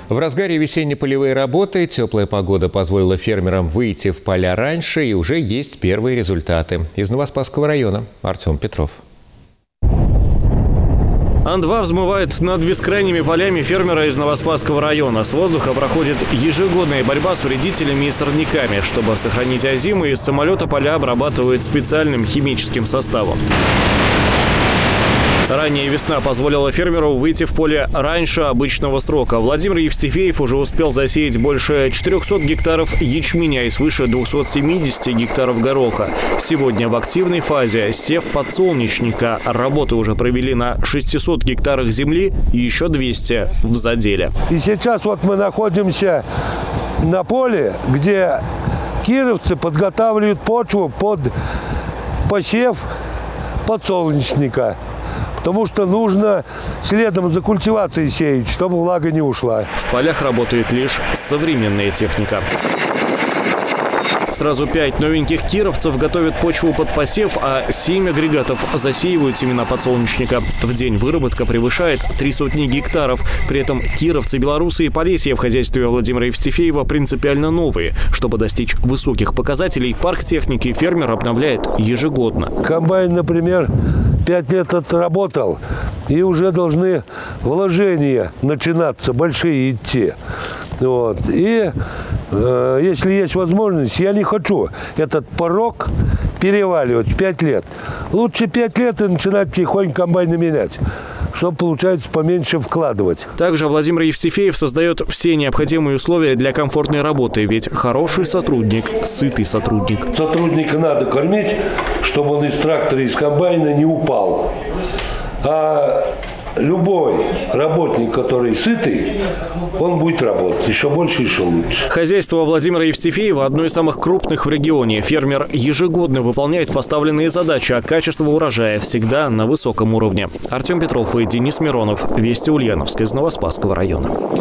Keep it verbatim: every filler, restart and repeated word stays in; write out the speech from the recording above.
В разгаре весенние полевые работы теплая погода позволила фермерам выйти в поля раньше, и уже есть первые результаты. Из Новоспасского района Артем Петров. Ан два взмывает над бескрайними полями фермера из Новоспасского района. С воздуха проходит ежегодная борьба с вредителями и сорняками. Чтобы сохранить озимы, из самолета поля обрабатывают специальным химическим составом. Ранняя весна позволила фермеру выйти в поле раньше обычного срока. Владимир Евстифеев уже успел засеять больше четырёхсот гектаров ячменя и свыше двухсот семидесяти гектаров гороха. Сегодня в активной фазе сев подсолнечника. Работы уже провели на шестисот гектарах земли и еще двухстах в заделе. И сейчас вот мы находимся на поле, где кировцы подготавливают почву под посев подсолнечника. Потому что нужно следом за культивацией сеять, чтобы влага не ушла. В полях работает лишь современная техника. Сразу пять новеньких кировцев готовят почву под посев, а семь агрегатов засеивают семена подсолнечника. В день выработка превышает три сотни гектаров. При этом кировцы, белорусы и полесья в хозяйстве Владимира Евстифеева принципиально новые. Чтобы достичь высоких показателей, парк техники фермер обновляет ежегодно. Комбайн, например, пять лет отработал, и уже должны вложения начинаться, большие идти. Вот. И э, если есть возможность, я не хочу этот порог переваливать в пять лет. Лучше пять лет и начинать тихонько комбайны менять, чтобы, получается, поменьше вкладывать. Также Владимир Евстифеев создает все необходимые условия для комфортной работы, ведь хороший сотрудник – сытый сотрудник. Сотрудника надо кормить, чтобы он из трактора, из комбайна не упал. А любой работник, который сытый, он будет работать еще больше, еще лучше. Хозяйство Владимира Евстифеева одно из самых крупных в регионе. Фермер ежегодно выполняет поставленные задачи, а качество урожая всегда на высоком уровне. Артем Петров и Денис Миронов. Вести Ульяновск из Новоспасского района.